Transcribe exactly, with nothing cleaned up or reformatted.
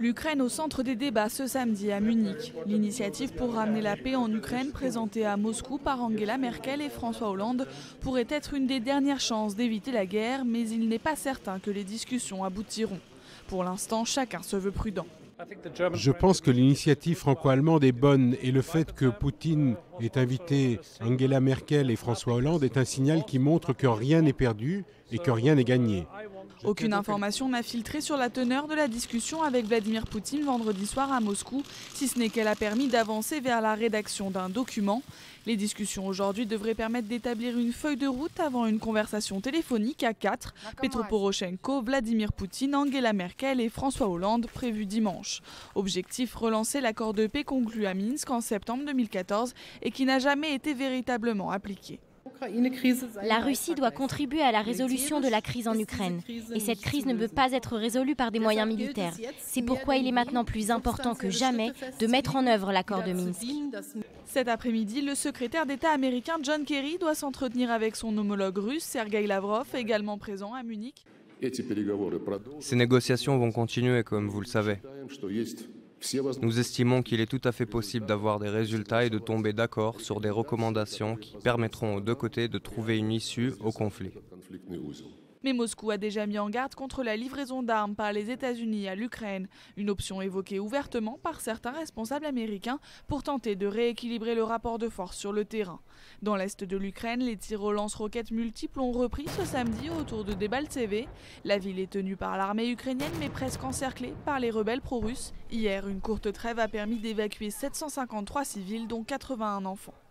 L'Ukraine au centre des débats ce samedi à Munich. L'initiative pour ramener la paix en Ukraine, présentée à Moscou par Angela Merkel et François Hollande, pourrait être une des dernières chances d'éviter la guerre, mais il n'est pas certain que les discussions aboutiront. Pour l'instant, chacun se veut prudent. Je pense que l'initiative franco-allemande est bonne et le fait que Poutine ait invité Angela Merkel et François Hollande est un signal qui montre que rien n'est perdu et que rien n'est gagné. Aucune information n'a filtré sur la teneur de la discussion avec Vladimir Poutine vendredi soir à Moscou, si ce n'est qu'elle a permis d'avancer vers la rédaction d'un document. Les discussions aujourd'hui devraient permettre d'établir une feuille de route avant une conversation téléphonique à quatre. Petro Poroshenko, Vladimir Poutine, Angela Merkel et François Hollande prévus dimanche. Objectif, relancer l'accord de paix conclu à Minsk en septembre deux mille quatorze et qui n'a jamais été véritablement appliqué. La Russie doit contribuer à la résolution de la crise en Ukraine. Et cette crise ne peut pas être résolue par des moyens militaires. C'est pourquoi il est maintenant plus important que jamais de mettre en œuvre l'accord de Minsk. Cet après-midi, le secrétaire d'État américain John Kerry doit s'entretenir avec son homologue russe Sergueï Lavrov, également présent à Munich. Ces négociations vont continuer, comme vous le savez. Nous estimons qu'il est tout à fait possible d'avoir des résultats et de tomber d'accord sur des recommandations qui permettront aux deux côtés de trouver une issue au conflit. Mais Moscou a déjà mis en garde contre la livraison d'armes par les États-Unis à l'Ukraine, une option évoquée ouvertement par certains responsables américains pour tenter de rééquilibrer le rapport de force sur le terrain. Dans l'est de l'Ukraine, les tirs aux lance-roquettes multiples ont repris ce samedi autour de Debaltseve. La ville est tenue par l'armée ukrainienne mais presque encerclée par les rebelles pro-russes. Hier, une courte trêve a permis d'évacuer sept cent cinquante-trois civils dont quatre-vingt-un enfants.